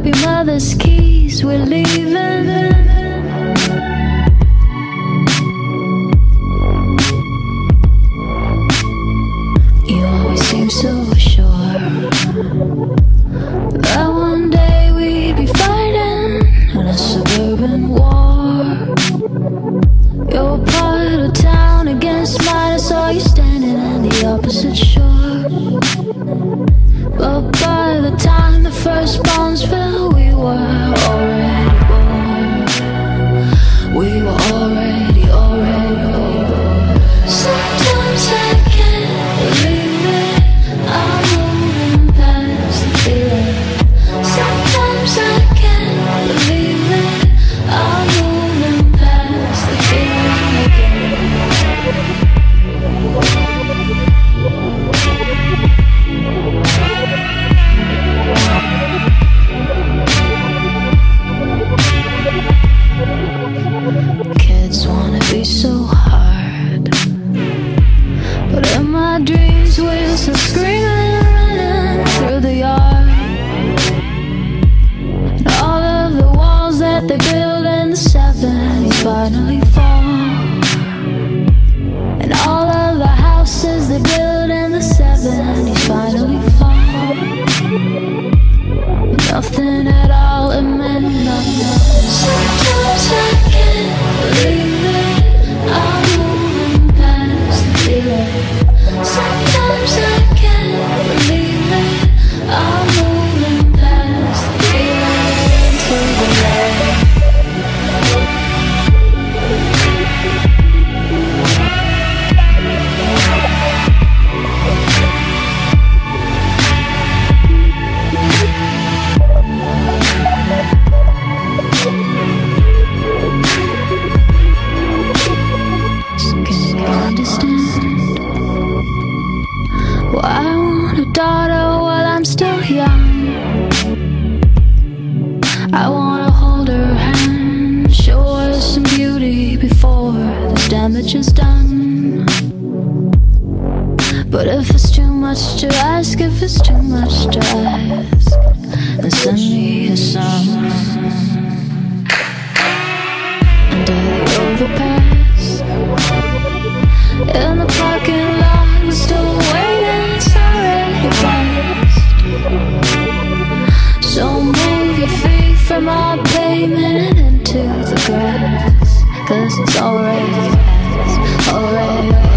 up your mother's keys, we're leaving. You always seem so sure that one day we'd be fighting in a suburban war. You're part of town against mine, I saw you standing on the opposite shore. But by the time the first bombs fell, we were already born. We were already born. Sometimes I can't believe it, I'm moving past the feeling. Sometimes I can't believe it, I'm moving past the feeling again. Kids wanna be so hard, but in my dreams we're still screaming and running through the yard. And all of the walls that they built in the 70s finally fall. And all of the houses they built in the 70s finally fall. Nothing at all, it meant nothing. Sometimes I can't believe it, I'm moving past the feeling. Sometimes I can't believe it, I'm moving past the feeling to the light. Well, I want a daughter while I'm still young. I wanna hold her hand, show her some beauty before this damage is done. But if it's too much to ask, if it's too much to ask, then send me a song. Under the overpass, in the parking lot, we're still waiting, it's already past. So move your feet from our pavement and into the grass, 'cause it's already past, already past.